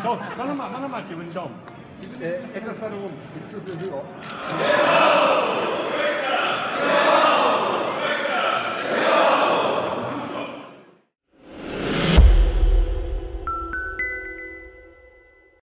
Van een maatje met de dam. Ik ga verder om. Ik zoek de huur op.